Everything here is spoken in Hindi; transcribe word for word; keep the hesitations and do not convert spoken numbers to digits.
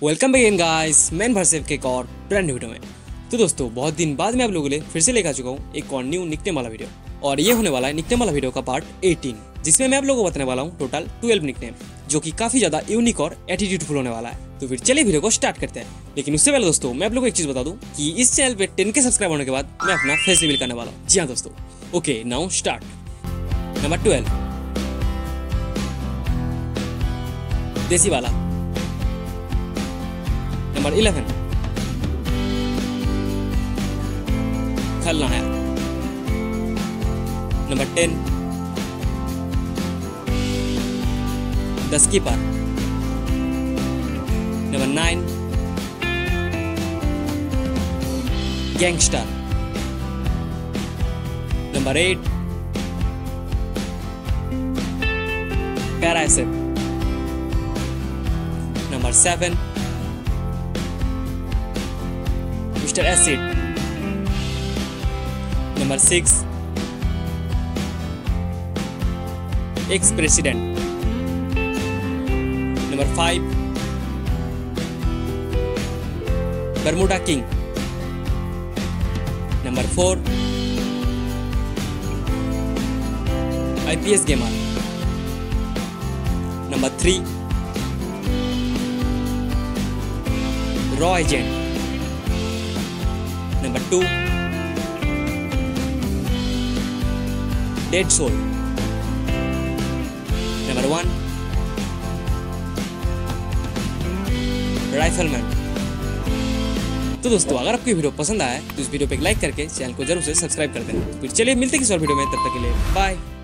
वेलकम अगेन गाइस, मैं भरसेव के एक और ब्रांड वीडियो में। तो दोस्तों, बहुत दिन बाद मैं आप लोगों के लिए फिर से लेकर आ चुका हूँ एक और न्यू निकनेम वाला वीडियो। और ये होने वाला है निकनेम वाला वीडियो का पार्ट अठारह, जिसमें मैं आप लोगों को बताने वाला हूँ टोटल बारह निकनेम, जो कि काफी ज्यादा यूनिक और एटीट्यूडफुल होने वाला है। तो फिर चलिए वीडियो को स्टार्ट करते हैं। लेकिन उससे पहले दोस्तों, मैं आप लोगों को एक चीज बता दूं कि इस चैनल पे टेन के सब्सक्राइब होने के बाद मैं अपना फेस रिवील करने वाला हूँ। जी हाँ दोस्तों, okay now start. Number twelve, देसी वाला। Number eleven, Khalnayak. Number ten, the skipper. Number nine, gangster. Number eight, parasite. Number seven, mister acid. Number six, ex president. Number five, Bermuda king. Number four, IPS gamer. Number three, रॉ agent. Number two, dead soul. Number one, rifleman. तो दोस्तों, अगर आपको वीडियो पसंद आया है तो इस वीडियो पे एक लाइक करके चैनल को जरूर से सब्सक्राइब कर देना। तो फिर चलिए मिलते हैं किसी और वीडियो में, तब तक के लिए बाय।